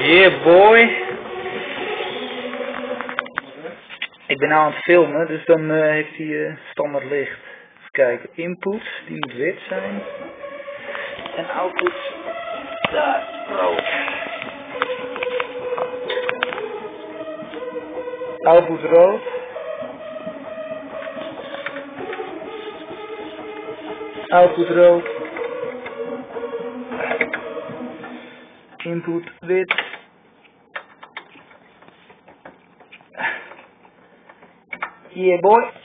Yeah boy. Ik ben nou aan het filmen, dus dan heeft hij standaard licht. Even kijken, input, die moet wit zijn. En output, daar, rood. Output rood. Output rood. Input wit. Yeah boy.